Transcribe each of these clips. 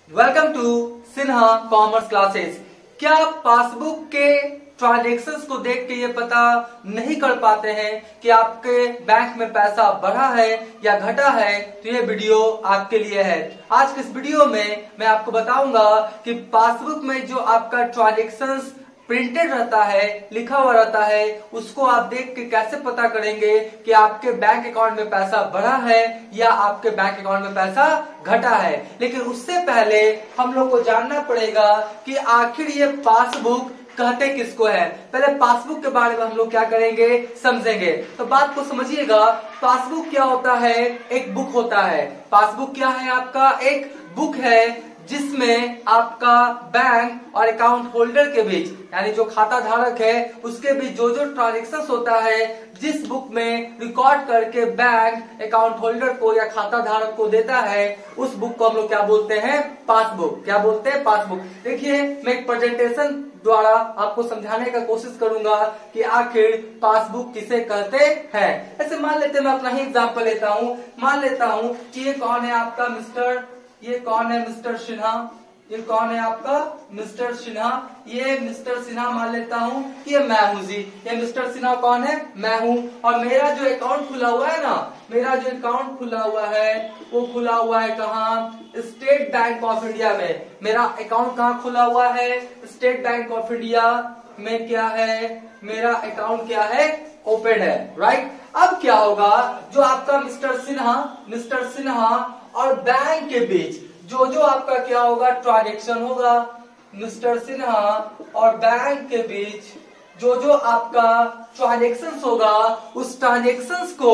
Welcome to Sinha commerce classes. क्या आप passbook के ट्रांजैक्शंस को देख के ये पता नहीं कर पाते हैं कि आपके बैंक में पैसा बढ़ा है या घटा है? तो ये वीडियो आपके लिए है। आज के इस वीडियो में मैं आपको बताऊंगा कि पासबुक में जो आपका ट्रांजैक्शंस प्रिंटेड रहता है, लिखा हुआ रहता है, उसको आप देख के कैसे पता करेंगे कि आपके बैंक अकाउंट में पैसा बढ़ा है या आपके बैंक अकाउंट में पैसा घटा है। लेकिन उससे पहले हम लोग को जानना पड़ेगा कि आखिर ये पासबुक कहते किसको है। पहले पासबुक के बारे में हम लोग क्या करेंगे, समझेंगे। तो बात को समझिएगा। पासबुक क्या होता है? एक बुक होता है। पासबुक क्या है? आपका एक बुक है जिसमें आपका बैंक और अकाउंट होल्डर के बीच, यानी जो खाता धारक है उसके बीच जो जो ट्रांजेक्शन होता है, जिस बुक में रिकॉर्ड करके बैंक अकाउंट होल्डर को या खाता धारक को देता है, उस बुक को हम लोग क्या बोलते हैं? पासबुक। क्या बोलते हैं? पासबुक। देखिए, मैं एक प्रेजेंटेशन द्वारा आपको समझाने का कोशिश करूंगा कि आखिर पासबुक किसे कहते हैं। ऐसे मान लेते हैं, मैं अपना ही एग्जाम्पल लेता हूँ। मान लेता हूँ कि ये कौन है आपका ये कौन है? मिस्टर सिन्हा। ये कौन है आपका? मिस्टर सिन्हा। ये मिस्टर सिन्हा मान लेता हूँ कि ये मैं हूँ जी। ये मिस्टर सिन्हा कौन है? मैं हूँ। और मेरा जो अकाउंट खुला हुआ है ना, मेरा जो अकाउंट खुला हुआ है वो खुला हुआ है कहाँ? स्टेट बैंक ऑफ इंडिया में। मेरा अकाउंट कहाँ खुला हुआ है? स्टेट बैंक ऑफ इंडिया में। क्या है? मेरा अकाउंट क्या है? ओपन है, राइट। अब क्या होगा, जो आपका मिस्टर सिन्हा और बैंक के बीच जो जो आपका क्या होगा? ट्रांजेक्शन होगा। मिस्टर सिन्हा और बैंक के बीच जो जो आपका ट्रांजेक्शन होगा, उस ट्रांजेक्शन को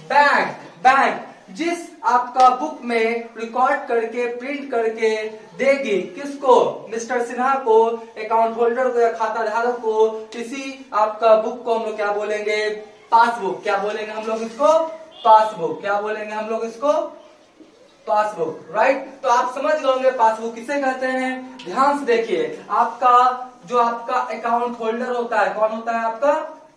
बैंक जिस आपका बुक में रिकॉर्ड करके प्रिंट करके देगी, किसको? मिस्टर सिन्हा को, अकाउंट होल्डर को या खाता धारक को। इसी आपका बुक को हम लोग क्या बोलेंगे? पासबुक। क्या बोलेंगे हम लोग इसको? पासबुक। क्या बोलेंगे हम लोग इसको? Passbook, right. तो आप समझ गए होंगे पासबुक किसे कहते हैं। ध्यान से देखिए, आपका जो आपका अकाउंट होल्डर होता है, कौन होता है आपका?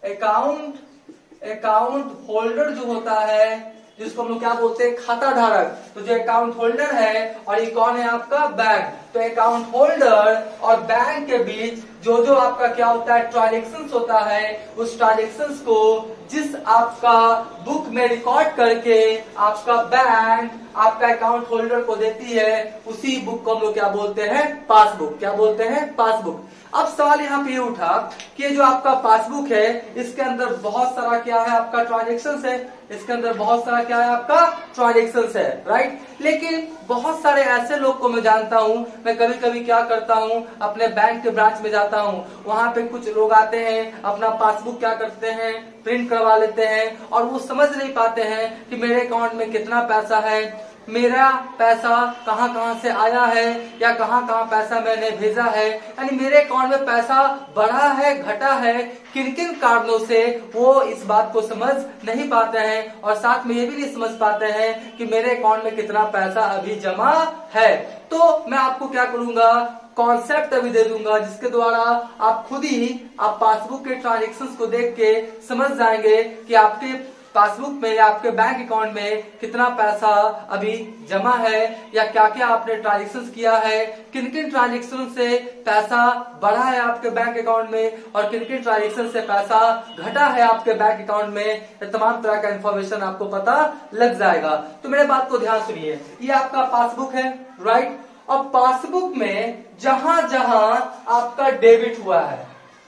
अकाउंट होल्डर जो होता है, जिसको हम लोग क्या बोलते हैं? खाता धारक। तो जो अकाउंट होल्डर है, और ये कौन है आपका? बैंक। तो अकाउंट होल्डर और बैंक के बीच जो जो आपका क्या होता है? ट्रांजेक्शन होता है, उस ट्रांजेक्शन को जिस आपका बुक में रिकॉर्ड करके आपका बैंक आपका अकाउंट होल्डर को देती है, उसी बुक को हम लोग क्या बोलते हैं? पासबुक। क्या बोलते हैं? पासबुक। अब सवाल यहाँ पे ये उठा कि जो आपका पासबुक है, इसके अंदर बहुत सारा क्या है? आपका ट्रांजेक्शन है। इसके अंदर बहुत सारा क्या है? आपका ट्रांजेक्शन है, राइट। लेकिन बहुत सारे ऐसे लोग को मैं जानता हूँ, मैं कभी कभी क्या करता हूँ, अपने बैंक के ब्रांच में जाता हूँ, वहां पे कुछ लोग आते हैं, अपना पासबुक क्या करते हैं? प्रिंट करवा लेते हैं, और वो समझ नहीं पाते हैं कि मेरे अकाउंट में कितना पैसा है, मेरा पैसा कहाँ कहाँ से आया है, या कहाँ कहाँ पैसा मैंने भेजा है, यानी मेरे अकाउंट में पैसा बढ़ा है, घटा है, किन किन कारणों से, वो इस बात को समझ नहीं पाते हैं। और साथ में ये भी नहीं समझ पाते हैं कि मेरे अकाउंट में कितना पैसा अभी जमा है। तो मैं आपको क्या करूंगा, कॉन्सेप्ट अभी दे दूंगा, जिसके द्वारा आप खुद ही आप पासबुक के ट्रांजेक्शंस को देख के समझ जाएंगे कि आपके पासबुक में या आपके बैंक अकाउंट में कितना पैसा अभी जमा है, या क्या क्या आपने ट्रांजेक्शन किया है, किन किन ट्रांजेक्शन से पैसा बढ़ा है आपके बैंक अकाउंट में, और किन किन ट्रांजेक्शन से पैसा घटा है आपके बैंक अकाउंट में। तमाम तरह का इन्फॉर्मेशन आपको पता लग जाएगा। तो मेरे बात को ध्यान सुनिए। ये आपका पासबुक है, राइट। और पासबुक में जहां जहां आपका डेबिट हुआ है,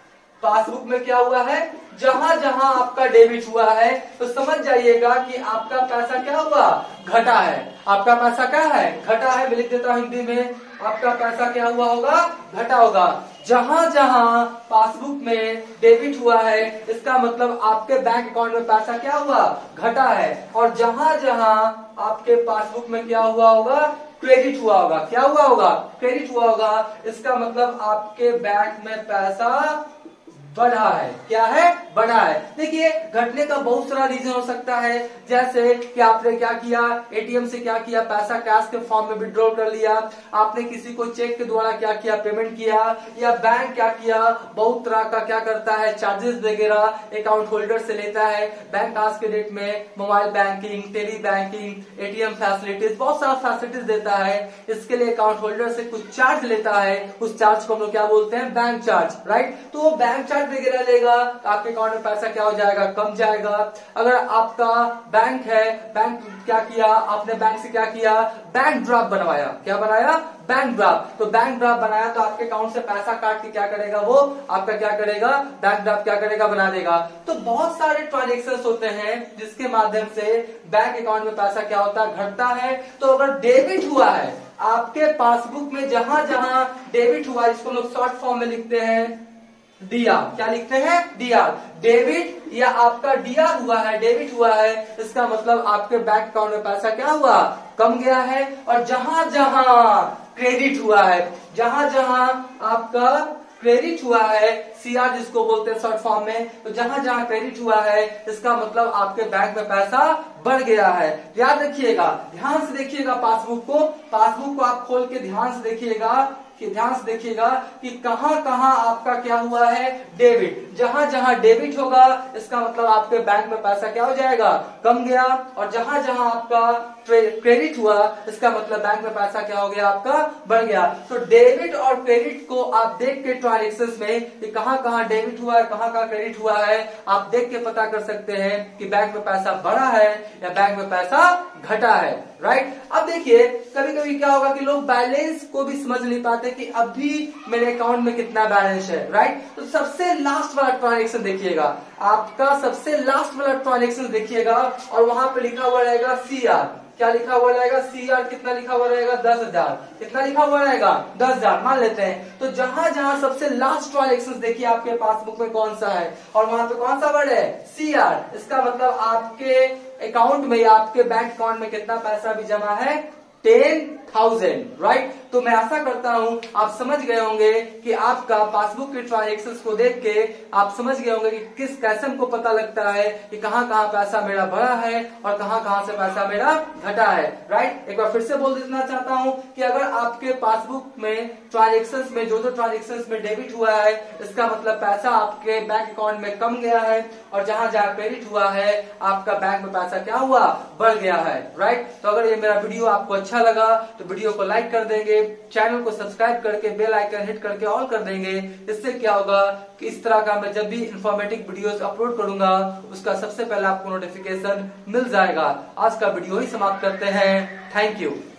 पासबुक में क्या हुआ है? जहां जहां आपका डेबिट हुआ है, तो समझ जाइएगा कि आपका पैसा क्या हुआ? घटा है। आपका पैसा क्या है? घटा है। मैं लिख देता हूं हिंदी में, आपका पैसा क्या हुआ होगा? घटा होगा। जहां जहां पासबुक में डेबिट हुआ है, इसका मतलब आपके बैंक अकाउंट में पैसा क्या हुआ? घटा है। और जहां जहां आपके पासबुक में क्या हुआ होगा? क्रेडिट हुआ होगा। क्या हुआ होगा? क्रेडिट हुआ होगा। इसका मतलब आपके बैंक में पैसा बढ़ा है। क्या है? बढ़ा है। देखिए घटने का बहुत सारा रीजन हो सकता है, जैसे कि आपने क्या किया, एटीएम से क्या किया, पैसा कैश के फॉर्म में विड्रॉल कर लिया, आपने किसी को चेक के द्वारा क्या किया, पेमेंट किया, या बैंक क्या किया, बहुत तरह का क्या करता है, चार्जेस वगैरह अकाउंट होल्डर से लेता है। बैंक आज के डेट में mobile banking, tele banking, ATM facilities, बहुत सारा फैसिलिटीज देता है। इसके लिए अकाउंट होल्डर से कुछ चार्ज लेता है, उस चार्ज को हम लोग क्या बोलते हैं, बैंक चार्ज, राइट। तो वो बैंक चार्ज वगैरह लेगा, आपके अकाउंट में पैसा क्या हो जाएगा, कम जाएगा। अगर आपका बैंक है, बैंक क्या किया, आपने बैंक से क्या किया, बैंक ड्राफ्ट बनवाया, क्या बनाया, बैंक ड्राफ्ट। तो बैंक ड्राफ्ट बनाया तो आपके अकाउंट से पैसा काट के क्या करेगा, वो आपका क्या करेगा, बैंक ड्राफ्ट क्या करेगा, बना देगा। तो बहुत सारे ट्रांजेक्शन होते हैं जिसके माध्यम से बैंक अकाउंट में पैसा क्या होता है, घटता है। तो अगर डेबिट हुआ है आपके पासबुक में, जहां जहां डेबिट हुआ, जिसको लोग शॉर्ट फॉर्म में लिखते हैं डीआर, क्या लिखते हैं, डीआर, डेबिट या आपका डीआर हुआ है, डेबिट हुआ है, इसका मतलब आपके बैंक अकाउंट में पैसा क्या हुआ, कम गया है। और जहां जहां क्रेडिट हुआ है, जहां जहां आपका क्रेडिट हुआ है, सीआर जिसको बोलते हैं शॉर्ट फॉर्म में, तो जहां जहां क्रेडिट हुआ है, इसका मतलब आपके बैंक में पैसा बढ़ गया है। याद रखिएगा, ध्यान से देखिएगा पासबुक को आप खोल के ध्यान से देखिएगा कि कहां कहां आपका क्या हुआ है, डेबिट। जहां जहां डेबिट होगा इसका मतलब आपके बैंक में पैसा क्या हो जाएगा, कम गया। और जहां जहां आपका क्रेडिट हुआ इसका मतलब बैंक में पैसा क्या हो गया, आपका बढ़ गया। तो डेबिट और क्रेडिट को आप देख के ट्रांजेक्शंस में कि कहां कहां डेबिट हुआ है, कहां कहां क्रेडिट हुआ है, आप देख के पता कर सकते हैं कि बैंक में पैसा बढ़ा है या बैंक में पैसा घटा है, राइट। अब देखिए कभी कभी क्या होगा कि लोग बैलेंस को भी समझ नहीं पाते कि अभी मेरे अकाउंट में कितना बैलेंस है, राइट। तो सबसे लास्ट वाला ट्रांजेक्शन देखिएगा, आपका सबसे लास्ट वाला ट्रांजेक्शन देखिएगा और वहां पे लिखा हुआ रहेगा सीआर। क्या लिखा हुआ रहेगा, सीआर। कितना लिखा हुआ रहेगा, 10,000। कितना लिखा हुआ रहेगा, 10,000 मान लेते हैं। तो जहां जहां सबसे लास्ट ट्रांजेक्शन देखिए आपके पासबुक में कौन सा है और वहां पे कौन सा वर्ड है, सीआर। इसका मतलब आपके अकाउंट में या आपके बैंक अकाउंट में कितना पैसा भी जमा है, 10,000, राइट। तो मैं आशा करता हूं आप समझ गए होंगे कि आपका पासबुक के ट्रांजेक्शंस को देख के आप समझ गए होंगे कि किस कैसे को पता लगता है कि कहां कहां पैसा मेरा बढ़ा है और कहां कहां से पैसा मेरा घटा है, राइट। एक बार फिर से बोल देना चाहता हूं कि अगर आपके पासबुक में ट्रांजेक्शंस में जो ट्रांजेक्शंस में डेबिट हुआ है, इसका मतलब पैसा आपके बैंक अकाउंट में कम गया है, और जहां जहां क्रेडिट हुआ है आपका बैंक में पैसा क्या हुआ, बढ़ गया है, राइट। तो अगर ये मेरा वीडियो आपको अच्छा लगा तो वीडियो को लाइक कर देंगे, चैनल को सब्सक्राइब करके बेल आइकन हिट करके ऑल कर देंगे। इससे क्या होगा कि इस तरह का मैं जब भी इंफॉर्मेटिव वीडियोस अपलोड करूंगा उसका सबसे पहले आपको नोटिफिकेशन मिल जाएगा। आज का वीडियो ही समाप्त करते हैं। Thank you.